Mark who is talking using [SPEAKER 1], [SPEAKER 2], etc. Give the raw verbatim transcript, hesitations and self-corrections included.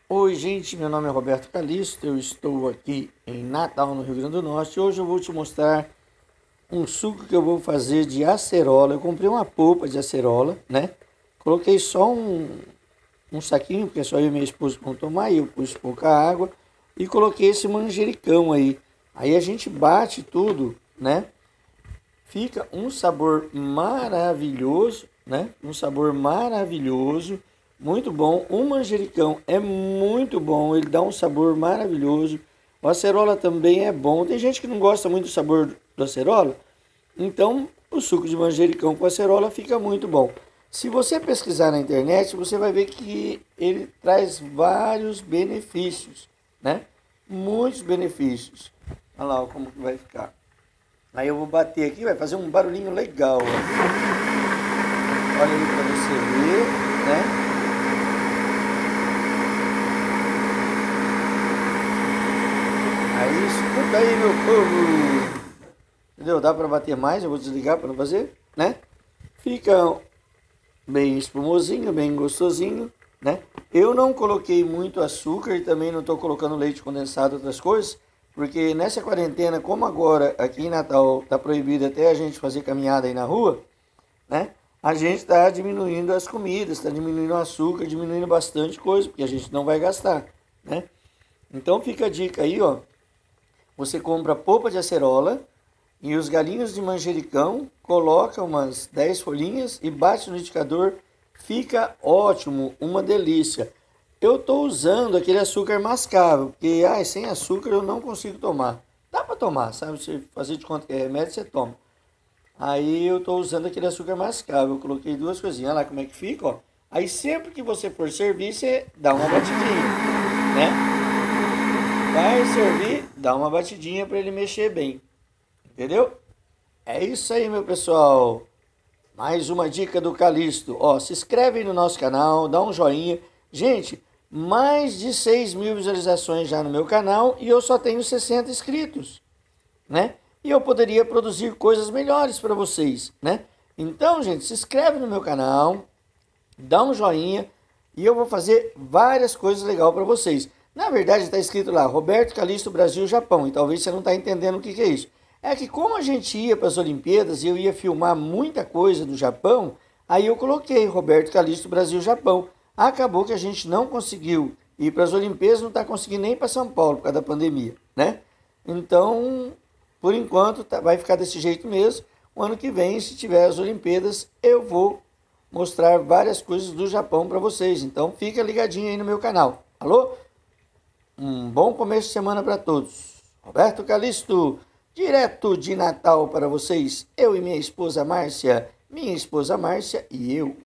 [SPEAKER 1] Oi, gente, meu nome é Roberto Calisto, eu estou aqui em Natal, no Rio Grande do Norte. Hoje eu vou te mostrar um suco que eu vou fazer de acerola. Eu comprei uma polpa de acerola, né? Coloquei só um, um saquinho, porque só eu e minha esposa vão tomar, e eu pus pouca água. E coloquei esse manjericão aí. Aí a gente bate tudo, né? Fica um sabor maravilhoso, né? Um sabor maravilhoso, muito bom. O manjericão é muito bom, ele dá um sabor maravilhoso. O acerola também é bom. Tem gente que não gosta muito do sabor do acerola, então o suco de manjericão com acerola fica muito bom. Se você pesquisar na internet, você vai ver que ele traz vários benefícios, né? Muitos benefícios. Olha lá como que vai ficar. Aí eu vou bater aqui, vai fazer um barulhinho legal. Ó. Olha aí para você ver, né? Aí, escuta aí, meu povo. Entendeu? Dá para bater mais, eu vou desligar para não fazer, né? Fica bem espumosinho, bem gostosinho, né? Eu não coloquei muito açúcar e também não estou colocando leite condensado, outras coisas. Porque nessa quarentena, como agora aqui em Natal está proibido até a gente fazer caminhada aí na rua, né? A gente está diminuindo as comidas, está diminuindo o açúcar, diminuindo bastante coisa, porque a gente não vai gastar, né? Então fica a dica aí, ó. Você compra polpa de acerola e os galinhos de manjericão, coloca umas dez folhinhas e bate no liquidificador, fica ótimo, uma delícia. Eu estou usando aquele açúcar mascavo, porque ai, sem açúcar eu não consigo tomar. Dá para tomar, sabe? Você fazer de conta que é remédio, você toma. Aí eu estou usando aquele açúcar mascavo. Eu coloquei duas coisinhas. Olha lá como é que fica, ó. Aí sempre que você for servir, você dá uma batidinha, né? Vai servir, dá uma batidinha para ele mexer bem. Entendeu? É isso aí, meu pessoal. Mais uma dica do Calisto. Ó, se inscreve no nosso canal, dá um joinha. Gente, mais de seis mil visualizações já no meu canal e eu só tenho sessenta inscritos, né? E eu poderia produzir coisas melhores para vocês, né? Então, gente, se inscreve no meu canal, dá um joinha e eu vou fazer várias coisas legais para vocês. Na verdade, está escrito lá, Roberto Calisto Brasil Japão, e talvez você não está entendendo o que, que é isso. É que como a gente ia para as Olimpíadas e eu ia filmar muita coisa do Japão, aí eu coloquei Roberto Calisto Brasil Japão. Acabou que a gente não conseguiu ir para as Olimpíadas, não está conseguindo nem para São Paulo por causa da pandemia, né? Então, por enquanto, tá, vai ficar desse jeito mesmo. O ano que vem, se tiver as Olimpíadas, eu vou mostrar várias coisas do Japão para vocês. Então, fica ligadinho aí no meu canal. Alô? Um bom começo de semana para todos. Roberto Calisto, direto de Natal para vocês. Eu e minha esposa Márcia, minha esposa Márcia e eu.